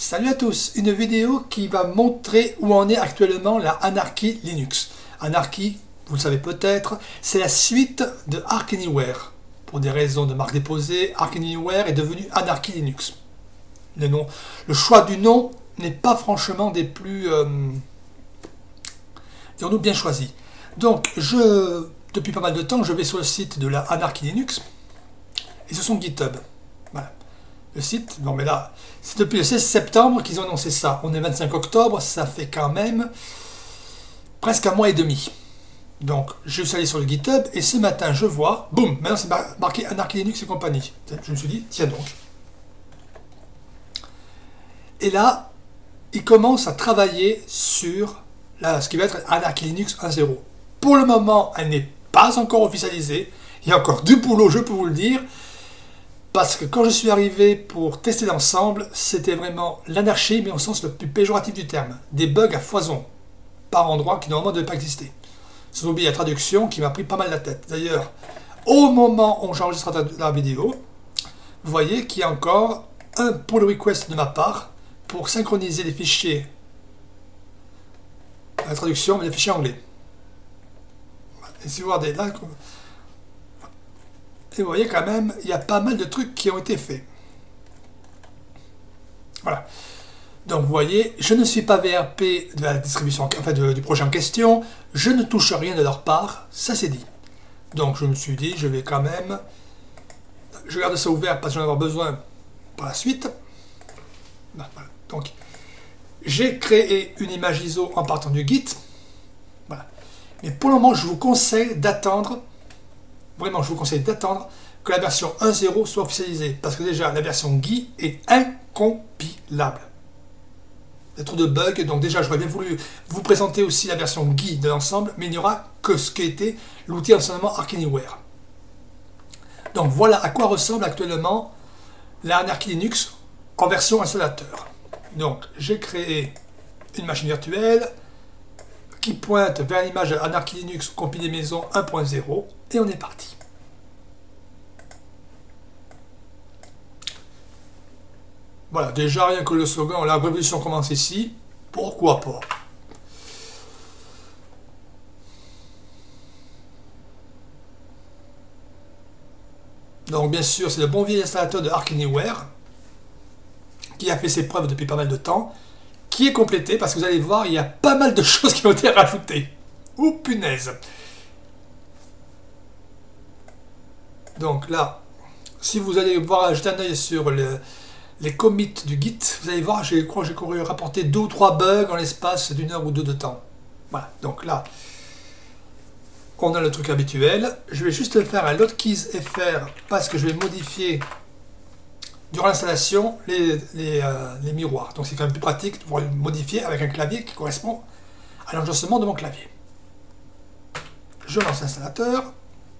Salut à tous, une vidéo qui va montrer où en est actuellement la Anarchy Linux. Anarchy, vous le savez peut-être, c'est la suite de Arch Anywhere. Pour des raisons de marque déposée, Arch Anywhere est devenu Anarchy Linux. Le choix du nom n'est pas franchement des plus, dirons-nous, bien choisis. Donc, depuis pas mal de temps, je vais sur le site de la Anarchy Linux et sur son GitHub. Voilà. Le site, non mais là, c'est depuis le 16 septembre qu'ils ont annoncé ça. On est 25 octobre, ça fait quand même presque un mois et demi. Donc, je suis allé sur le GitHub et ce matin, je vois, boum, maintenant c'est marqué Anarchy Linux et compagnie. Je me suis dit, tiens donc. Et là, ils commencent à travailler sur ce qui va être Anarchy Linux 1.0. Pour le moment, elle n'est pas encore officialisée. Il y a encore du boulot, je peux vous le dire. Parce que quand je suis arrivé pour tester l'ensemble, c'était vraiment l'anarchie, mais au sens le plus péjoratif du terme. Des bugs à foison, par endroits qui normalement ne devaient pas exister. Sans oublier la traduction qui m'a pris pas mal la tête. D'ailleurs, au moment où j'enregistre la vidéo, vous voyez qu'il y a encore un pull request de ma part pour synchroniser les fichiers, la traduction, mais les fichiers anglais. Et si vous regardez là, et vous voyez quand même, il y a pas mal de trucs qui ont été faits. Voilà. Donc vous voyez, je ne suis pas VRP de la distribution, enfin du projet en question, je ne touche rien de leur part, ça c'est dit. Donc je me suis dit, je vais quand même, je garde ça ouvert parce que j'en ai besoin par la suite. Voilà. Donc j'ai créé une image ISO en partant du Git. Voilà. Mais pour le moment, je vous conseille d'attendre. Vraiment, je vous conseille d'attendre que la version 1.0 soit officialisée. Parce que déjà, la version GUI est incompilable. Il y a trop de bugs. Donc déjà, j'aurais bien voulu vous présenter aussi la version GUI de l'ensemble. Mais il n'y aura que ce qui était l'outil d'enseignement Arch Anywhere. Donc voilà à quoi ressemble actuellement la Anarchy Linux en version installateur. Donc j'ai créé une machine virtuelle qui pointe vers l'image de Anarchy Linux compilée maison 1.0 et on est parti. Voilà, déjà rien que le slogan, la révolution commence ici, pourquoi pas. Donc bien sûr, c'est le bon vieil installateur de Arch Anywhere qui a fait ses preuves depuis pas mal de temps, qui est complété parce que vous allez voir, il y a pas mal de choses qui ont été rajoutées. Ouh punaise! Donc là, si vous allez voir, jeter un œil sur les commits du Git, vous allez voir, je crois que j'ai couru rapporter 2 ou 3 bugs en l'espace d'une heure ou deux de temps. Voilà, donc là, on a le truc habituel. Je vais juste faire un loadkeys FR parce que je vais modifier durant l'installation les miroirs. Donc c'est quand même plus pratique de pouvoir le modifier avec un clavier qui correspond à l'enregistrement de mon clavier. Je lance l'installateur.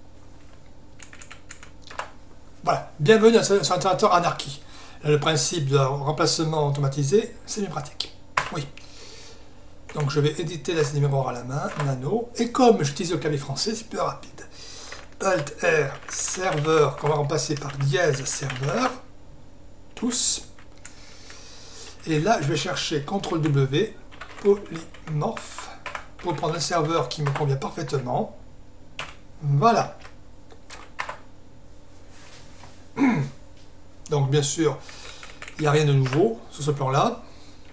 Voilà, bienvenue sur l'installateur Anarchy. Là, le principe de remplacement automatisé, c'est bien pratique. Oui. Donc je vais éditer les miroirs à la main, nano, et comme j'utilise le clavier français, c'est plus rapide. Alt R, serveur, qu'on va remplacer par dièse serveur, tous. Et là, je vais chercher CTRL W, polymorphe, pour prendre un serveur qui me convient parfaitement. Voilà. Donc bien sûr, il n'y a rien de nouveau sur ce plan-là.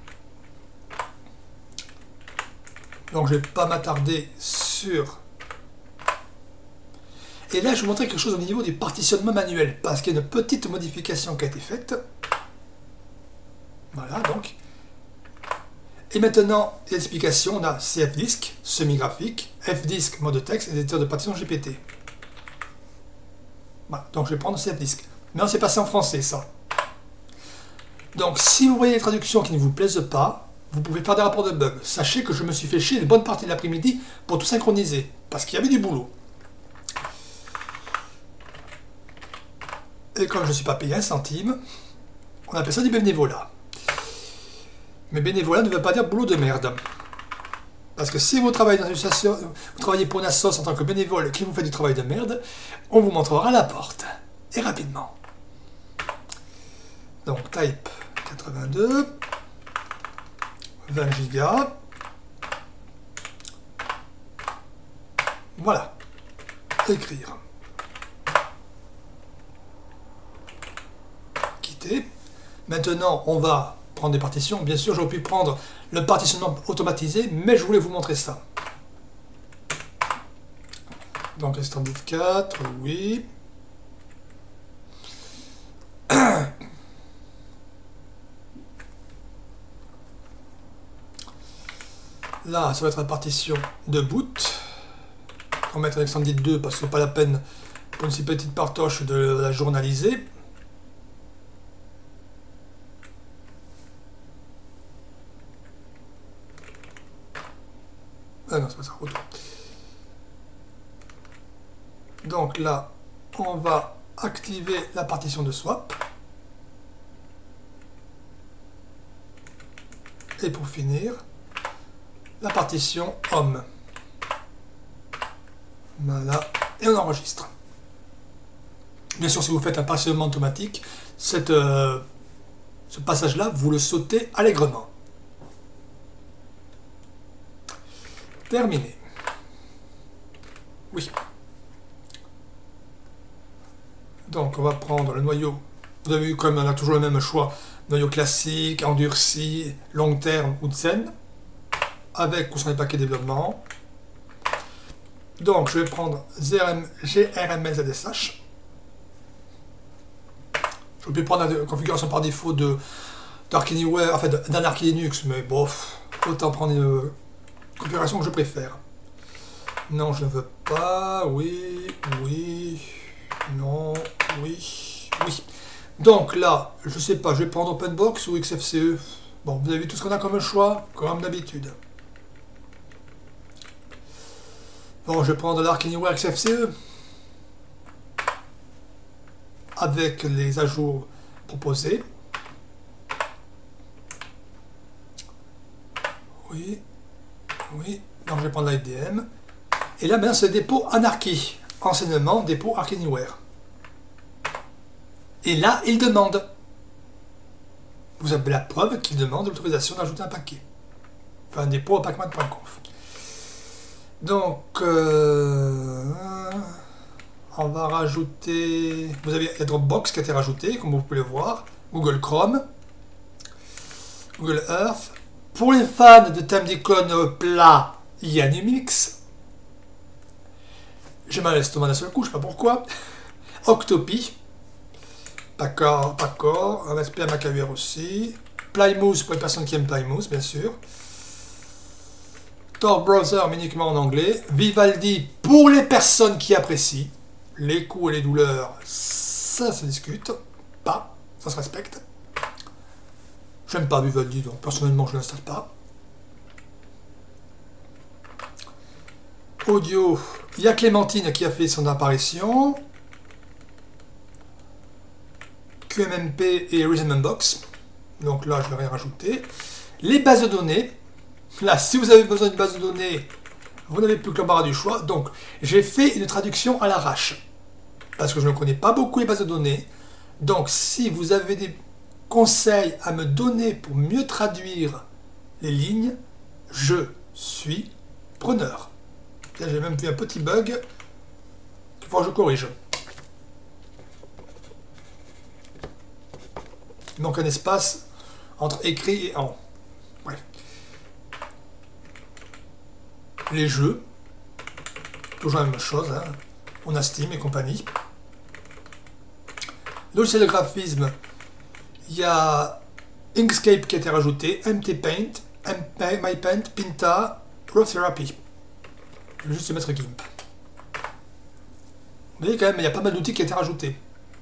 Donc je ne vais pas m'attarder sur... Et là, je vais vous montrer quelque chose au niveau du partitionnement manuel, parce qu'il y a une petite modification qui a été faite. Voilà, donc. Et maintenant, l'explication, on a CFDisk, semi-graphique, FDisk, mode texte, éditeur de partition GPT. Voilà, donc je vais prendre CFDisk. Mais c'est passé en français, ça. Donc, si vous voyez les traductions qui ne vous plaisent pas, vous pouvez faire des rapports de bugs. Sachez que je me suis fait chier une bonne partie de l'après-midi pour tout synchroniser, parce qu'il y avait du boulot. Et comme je ne suis pas payé un centime, on appelle ça du bénévolat. Mais bénévolat ne veut pas dire boulot de merde. Parce que si vous travaillez dans une association, vous travaillez pour une association en tant que bénévole qui vous fait du travail de merde, on vous montrera la porte. Et rapidement. Donc type 82. 20 gigas. Voilà. Écrire. Quitter. Maintenant, on va prendre des partitions. Bien sûr, j'aurais pu prendre le partitionnement automatisé, mais je voulais vous montrer ça. Donc, Extended 4, oui. Là, ça va être la partition de boot. On va mettre un Extended 2 parce que c'est pas la peine pour une si petite partoche de la journaliser. Ah non, c'est pas ça. Retour. Donc là, on va activer la partition de swap. Et pour finir, la partition home. Voilà, et on enregistre. Bien sûr, si vous faites un partitionnement automatique, ce passage-là, vous le sautez allègrement. Terminé. Oui. Donc, on va prendre le noyau. Vous avez vu, comme on a toujours le même choix, noyau classique, endurci, long terme ou Zen, avec ou sans les paquets développement. Donc, je vais prendre grml ZSH. Je peux prendre la configuration par défaut d'Arch Anywhere, enfin d'un Arch Linux, mais bof, autant prendre une configuration que je préfère. Non, je ne veux pas. Oui, oui, non, oui, oui. Donc là, je sais pas, je vais prendre OpenBox ou XFCE. Bon, vous avez vu tout ce qu'on a comme choix, comme d'habitude. Bon, je vais prendre l'Arch Anywhere XFCE avec les ajouts proposés. Oui, oui. Donc je vais prendre l'IDM. Et là, maintenant, c'est le dépôt Anarchy. Enseignement, dépôt Arch Anywhere. Et là, il demande. Vous avez la preuve qu'il demande l'autorisation d'ajouter un paquet. Enfin, un dépôt à pacman.conf. Donc, on va rajouter. Vous avez la Dropbox qui a été rajoutée, comme vous pouvez le voir. Google Chrome. Google Earth. Pour les fans de thèmes d'icônes plats, il y a Numix. J'ai mal à l'estomac d'un seul coup, je ne sais pas pourquoi. Octopi. Pacor, un SP à Macahuer aussi. Plymouth pour les personnes qui aiment Plymouth, bien sûr. Tor Browser, mais uniquement en anglais. Vivaldi pour les personnes qui apprécient. Les coups et les douleurs, ça se discute. Pas, ça se respecte. J'aime pas Vivaldi, donc personnellement je ne l'installe pas. Audio, il y a Clémentine qui a fait son apparition. QMMP et Rhythmbox. Donc là, je vais rien rajouter. Les bases de données. Là, si vous avez besoin d'une base de données, vous n'avez plus que l'embarras du choix. Donc, j'ai fait une traduction à l'arrache. Parce que je ne connais pas beaucoup les bases de données. Donc, si vous avez des conseils à me donner pour mieux traduire les lignes, je suis preneur. J'ai même vu un petit bug qu'il faut que je corrige. Donc un espace entre écrit et en. Bref. Les jeux, toujours la même chose, hein. On a Steam et compagnie. Logiciel de graphisme, il y a Inkscape qui a été rajouté, MT Paint, MyPaint, Pinta, Raw Therapy. Je vais juste mettre GIMP. Vous voyez quand même, il y a pas mal d'outils qui ont été rajoutés.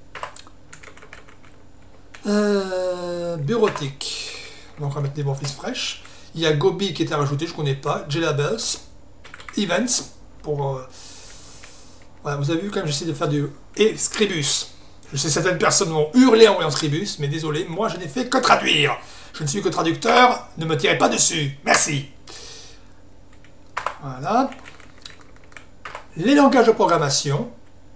Bureautique. Donc on va mettre des Office fraîches. Il y a Gobi qui a été rajouté, je ne connais pas. JLabels. Events. Pour, voilà, vous avez vu quand même, j'essaie de faire du. Et Scribus. Je sais certaines personnes vont hurler en voyant Scribus, mais désolé, moi je n'ai fait que traduire. Je ne suis que traducteur, ne me tirez pas dessus. Merci. Voilà. Les langages de programmation.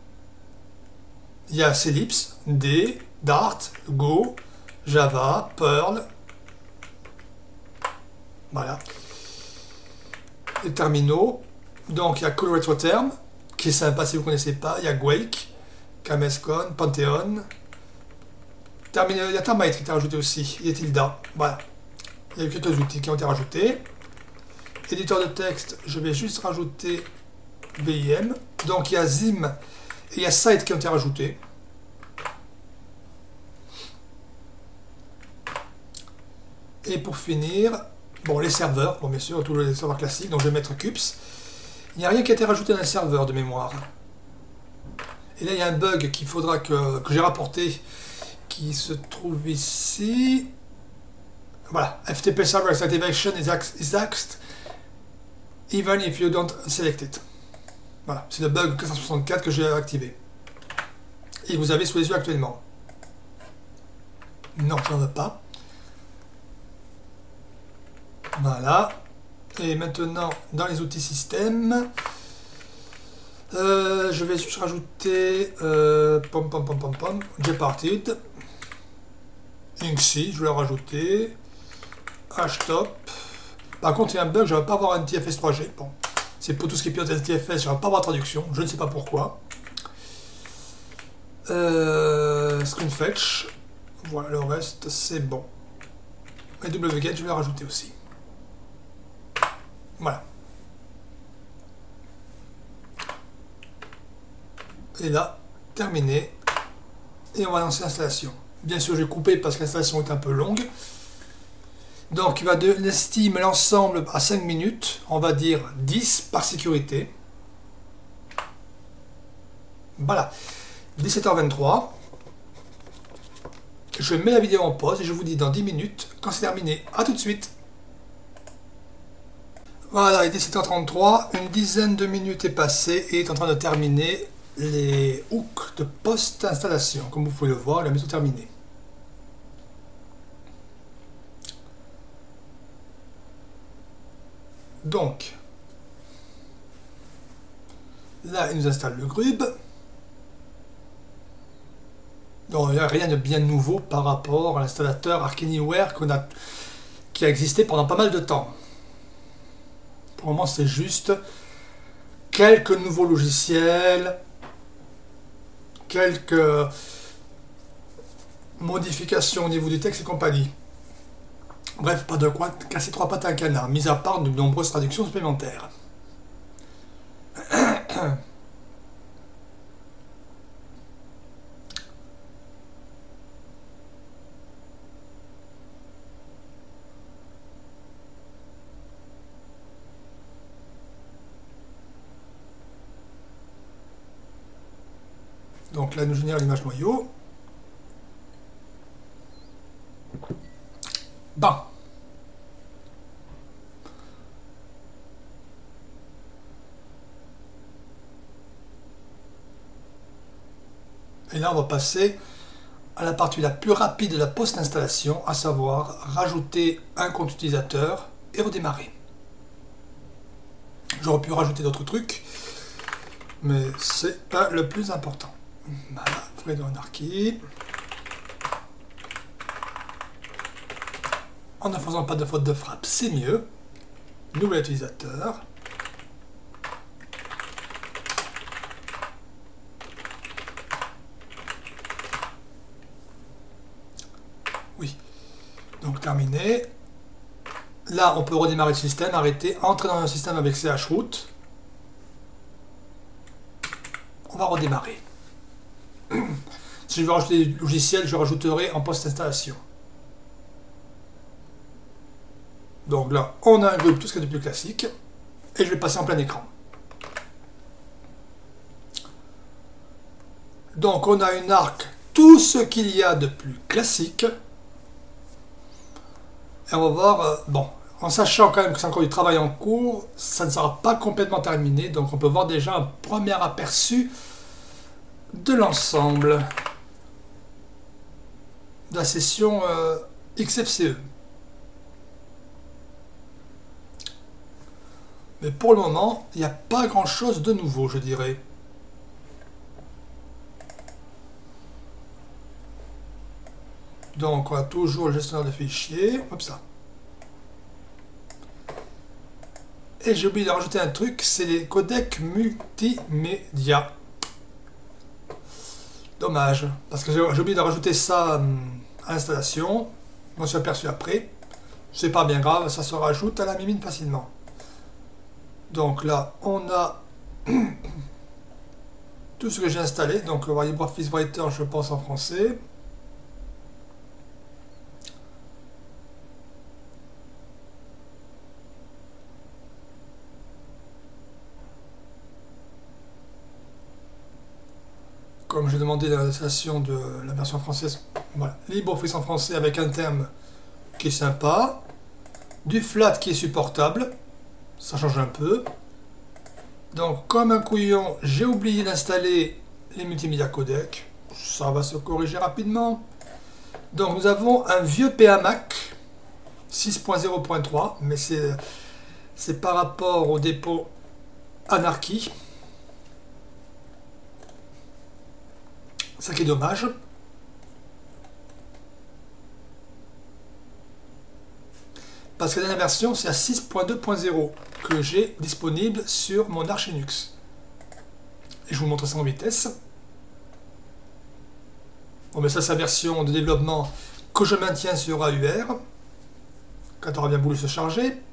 Il y a Celips, D, Dart, Go, Java, Perl, Voilà. Les terminaux. Donc il y a Cool Retrotherm, qui est sympa si vous ne connaissez pas. Il y a Gwake, Camescon, Pantheon. Il y a Thermite qui est rajouté aussi. Il y a Tilda. Voilà. Il y a eu quelques outils qui ont été rajoutés. Éditeur de texte, je vais juste rajouter BIM. Donc il y a Zim et il y a Site qui ont été rajoutés. Et pour finir, bon, les serveurs, bon, bien sûr, tous les serveurs classiques, donc je vais mettre Cups. Il n'y a rien qui a été rajouté dans les serveurs de mémoire. Et là, il y a un bug qu'il faudra que j'ai rapporté, qui se trouve ici. Voilà, FTP Server Activation is asked even if you don't select it. Voilà, c'est le bug 464 que j'ai activé. Et vous avez sous les yeux actuellement. Non, je n'en veux pas. Voilà. Et maintenant, dans les outils système, je vais juste rajouter Gparted, Inksy, je vais le rajouter, Hashtop. Par contre, il y a un bug, je ne vais pas avoir un TFS 3G. Bon, c'est pour tout ce qui est pilote TFS, je ne vais pas avoir traduction, je ne sais pas pourquoi. Screenfetch, voilà, le reste c'est bon. Et wget, je vais le rajouter aussi. Voilà. Et là, terminé. Et on va lancer l'installation. Bien sûr, j'ai coupé parce que l'installation est un peu longue. Donc, il va estime l'ensemble à 5 minutes. On va dire 10 par sécurité. Voilà. 17h23. Je mets la vidéo en pause et je vous dis dans 10 minutes quand c'est terminé. A tout de suite. Voilà, il est 17h33, une dizaine de minutes est passée et est en train de terminer les hooks de post-installation. Comme vous pouvez le voir, la mise est terminée. Donc, là, il nous installe le Grub. Donc, il n'y a rien de bien nouveau par rapport à l'installateur Arch Anywhere qui a existé pendant pas mal de temps. Pour le moment, c'est juste quelques nouveaux logiciels, quelques modifications au niveau du texte et compagnie. Bref, pas de quoi casser trois pattes à un canard, mis à part de nombreuses traductions supplémentaires. Donc là, nous génère l'image noyau. Bon. Et là, on va passer à la partie la plus rapide de la post-installation, à savoir rajouter un compte utilisateur et redémarrer. J'aurais pu rajouter d'autres trucs, mais c'est pas le plus important. Voilà, Fredo Anarchy. En ne faisant pas de faute de frappe, c'est mieux. Nouvel utilisateur. Oui. Donc terminé. Là, on peut redémarrer le système, arrêter, entrer dans le système avec chroot. On va redémarrer. Si je veux rajouter des logiciels, je rajouterai en post-installation. Donc là, on a un groupe, tout ce qui est de plus classique. Et je vais passer en plein écran. Donc on a une arc, tout ce qu'il y a de plus classique. Et on va voir, bon, en sachant quand même que c'est encore du travail en cours, ça ne sera pas complètement terminé. Donc on peut voir déjà un premier aperçu de l'ensemble de la session XFCE. Mais pour le moment, il n'y a pas grand chose de nouveau, je dirais. Donc on a toujours le gestionnaire de fichiers. Hop ça. Et j'ai oublié de rajouter un truc, c'est les codecs multimédia. Dommage, parce que j'ai oublié de rajouter ça à l'installation. Je m'en suis aperçu après. C'est pas bien grave, ça se rajoute à la mimine facilement. Donc là, on a tout ce que j'ai installé. Donc le LibreOffice Writer, je pense en français. Comme j'ai demandé l'installation de la version française, voilà, LibreOffice en français avec un terme qui est sympa, du flat qui est supportable, ça change un peu. Donc comme un couillon, j'ai oublié d'installer les multimédia codecs, ça va se corriger rapidement. Donc nous avons un vieux PAMac 6.0.3, mais c'est par rapport au dépôt Anarchy. Ça qui est dommage. Parce que la dernière version, c'est à 6.2.0 que j'ai disponible sur mon Arch Linux. Et je vous montre ça en vitesse. Bon, mais ça, c'est la version de développement que je maintiens sur AUR. Quand on aura bien voulu se charger.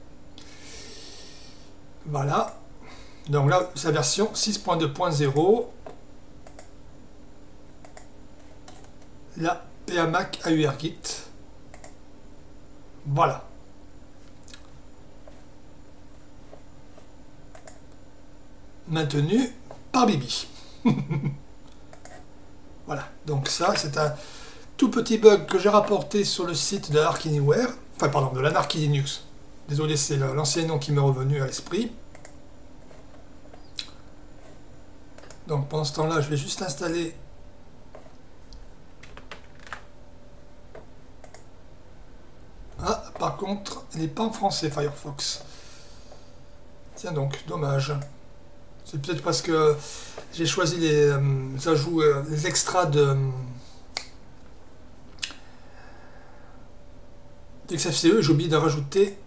Voilà. Donc là, c'est la version 6.2.0. La PAMac AURKit. Voilà. Maintenu par Bibi. Voilà. Donc ça, c'est un tout petit bug que j'ai rapporté sur le site de Arch Anywhere. Enfin, pardon, de l'Anarchy Linux. Désolé, c'est l'ancien nom qui m'est revenu à l'esprit. Donc pendant ce temps-là, je vais juste installer par contre, il n'est pas en français, Firefox. Tiens donc, dommage. C'est peut-être parce que j'ai choisi les ajouts, les extras d'XFCE, j'ai oublié de rajouter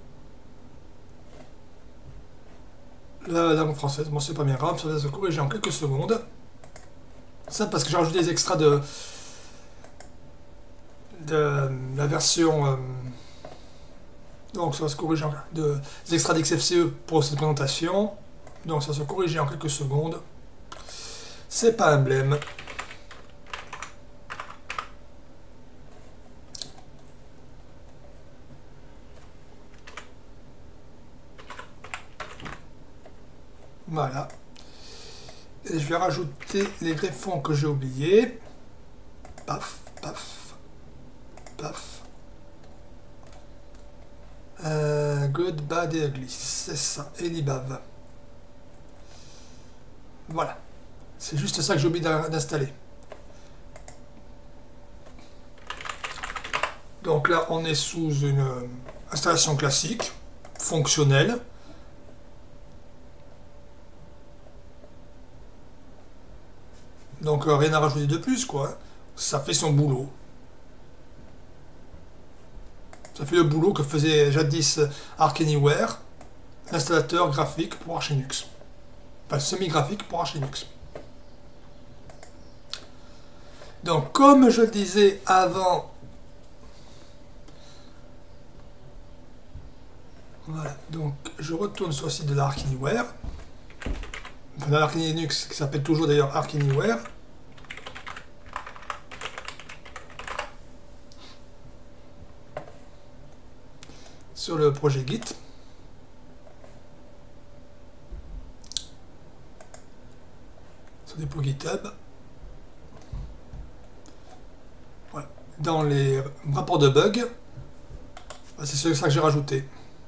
la langue française. Bon, c'est pas bien grave, ça va se corriger en quelques secondes. Ça parce que j'ai rajouté les extras de la version... donc ça va se corriger des extraits d'XFCE pour cette présentation. Donc ça va se corriger en quelques secondes. C'est pas un blême. Voilà. Et je vais rajouter les greffons que j'ai oubliés. Paf, paf, paf. Good, bad et ugly, c'est ça, et l'IBAV. Voilà, c'est juste ça que j'ai oublié d'installer. Donc là, on est sous une installation classique, fonctionnelle. Donc rien à rajouter de plus, quoi. Ça fait son boulot. Ça fait le boulot que faisait jadis Arch Anywhere, l'installateur graphique pour Arch Linux. Enfin, semi-graphique pour Arch Linux. Donc, comme je le disais avant, voilà, donc je retourne sur le site de l'Arch Anywhere, enfin, de l'Arch Linux, qui s'appelle toujours d'ailleurs Arch Anywhere. Sur le projet Git. Sur des dépôt GitHub. Voilà. Dans les rapports de bugs, c'est ça que j'ai rajouté.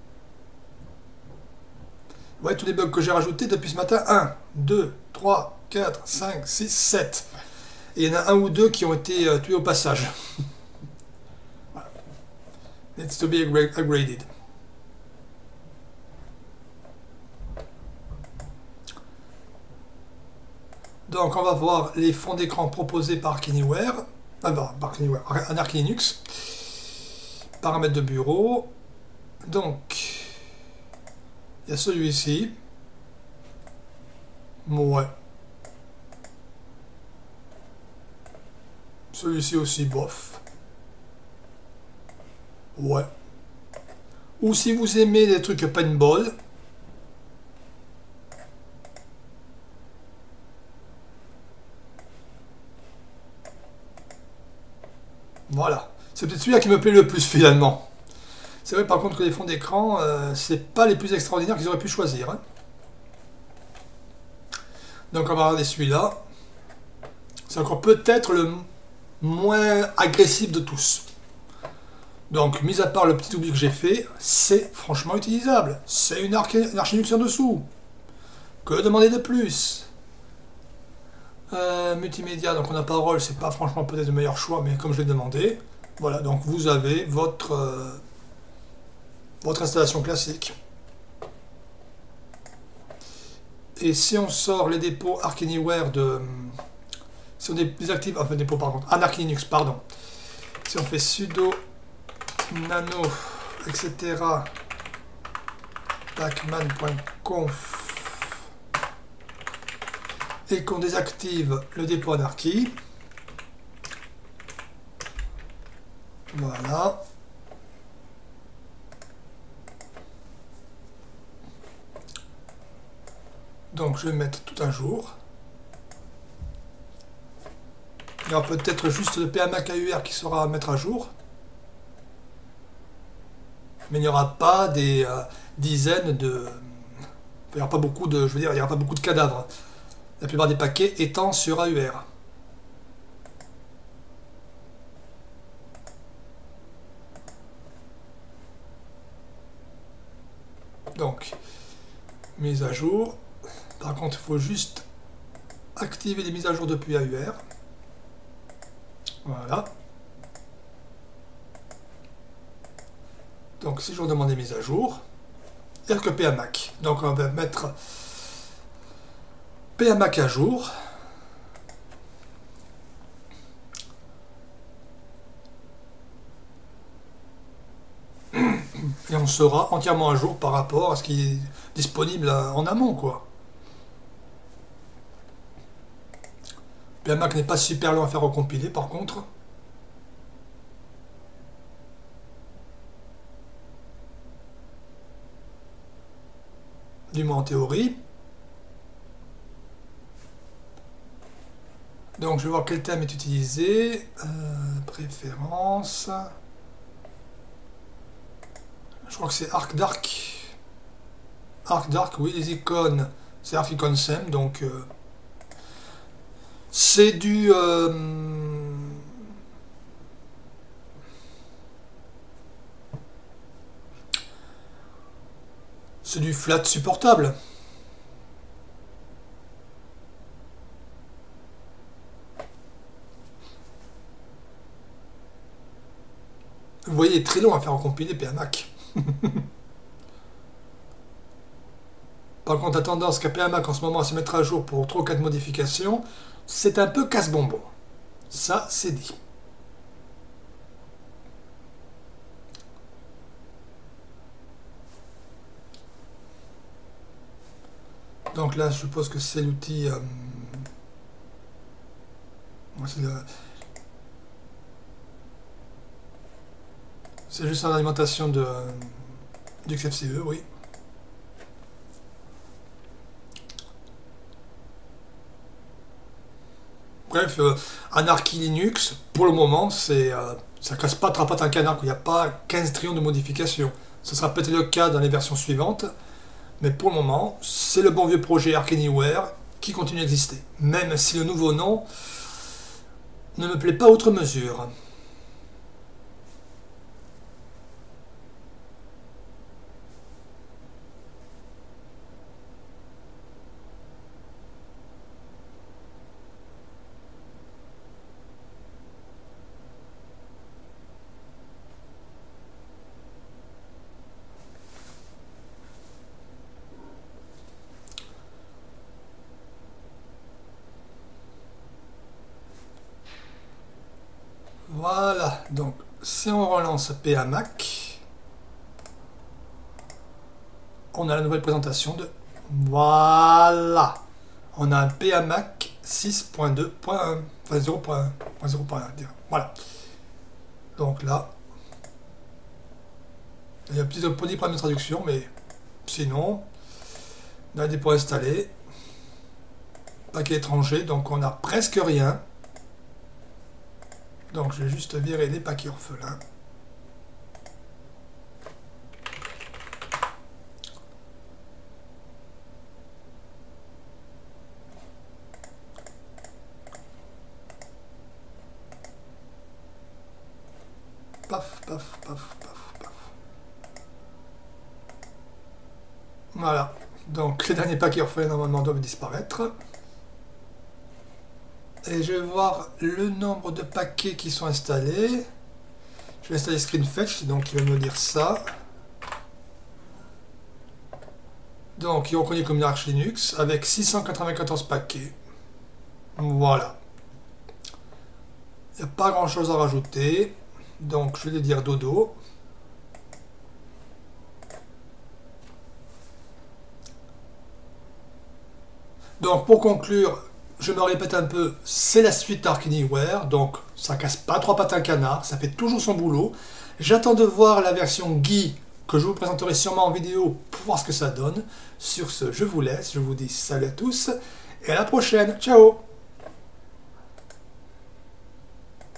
Ouais, tous les bugs que j'ai rajoutés depuis ce matin, 1, 2, 3, 4, 5, 6, 7. Et il y en a un ou deux qui ont été tués au passage. Voilà. Needs to be upgraded. Donc on va voir les fonds d'écran proposés par Arch Anywhere. Un Arch Linux. Paramètres de bureau. Donc, Il y a celui-ci. Ouais. Celui-ci aussi, bof. Ouais. Ou si vous aimez les trucs paintball. Voilà. C'est peut-être celui-là qui me plaît le plus finalement. C'est vrai par contre que les fonds d'écran, c'est pas les plus extraordinaires qu'ils auraient pu choisir. Hein. Donc on va regarder celui-là. C'est encore peut-être le moins agressif de tous. Donc, mis à part le petit oubli que j'ai fait, c'est franchement utilisable. C'est une Archinux en dessous. Que demander de plus? Multimédia, donc on a parole, c'est pas franchement peut-être le meilleur choix, mais comme je l'ai demandé. Voilà, donc vous avez votre installation classique. Et si on sort les dépôts Arch Anywhere de... Si on désactive... Enfin, dépôts par contre. Arch Linux, pardon. Si on fait sudo nano, etc. pacman.conf et qu'on désactive le dépôt Anarchy. Voilà. Donc je vais mettre tout à jour. Il y aura peut-être juste le PAMAKUR qui sera à mettre à jour. Mais il n'y aura pas des dizaines de... Il n'y aura pas beaucoup de... Je veux dire, il n'y aura pas beaucoup de cadavres. La plupart des paquets étant sur AUR. Donc, mise à jour. Par contre, il faut juste activer les mises à jour depuis AUR. Voilà. Donc, si je redemande des mises à jour, il n'y a que PAMAC. Donc, on va mettre PAMAC à jour. Et on sera entièrement à jour par rapport à ce qui est disponible en amont, quoi. PAMAC n'est pas super long à faire recompiler, par contre. Du moins en théorie. Donc je vais voir quel thème est utilisé. Préférences. Je crois que c'est Arc Dark. Arc Dark, oui, les icônes. C'est Arc Icon Sem, donc c'est du... c'est du flat supportable. Vous voyez, il est très long à faire recompiler PAMAC. Par contre, la tendance qu'a PAMAC en ce moment à se mettre à jour pour 3 ou 4 modifications, c'est un peu casse-bonbon. Ça, c'est dit. Donc là, je suppose que c'est l'outil... c'est juste une alimentation du XFCE, oui. Bref, Anarchy Linux, pour le moment, ça casse pas trapatte un canard, il n'y a pas 15 trillions de modifications. Ce sera peut-être le cas dans les versions suivantes, mais pour le moment, c'est le bon vieux projet Arch Anywhere qui continue d'exister, même si le nouveau nom ne me plaît pas outre mesure. Voilà, donc si on relance PAMAC, on a la nouvelle présentation de... Voilà. On a un PAMac 6.2.1, enfin 0.1, dire. Voilà. Donc là, il y a un petit problème de traduction, mais sinon, on a des points installés. Paquet étranger, donc on a presque rien. Donc je vais juste virer les paquets orphelins. Paf, paf, paf, paf, paf. Voilà. Donc les derniers paquets orphelins normalement doivent disparaître. Et je vais voir le nombre de paquets qui sont installés. Je vais installer ScreenFetch, donc il va me dire ça. Donc il reconnaît comme une Arch Linux avec 694 paquets. Voilà. Il n'y a pas grand chose à rajouter. Donc je vais lui dire dodo. Donc pour conclure, je me répète un peu, c'est la suite Arch Anywhere, donc ça casse pas trois pattes à un canard, ça fait toujours son boulot. J'attends de voir la version GUI que je vous présenterai sûrement en vidéo pour voir ce que ça donne. Sur ce, je vous laisse, je vous dis salut à tous et à la prochaine, ciao!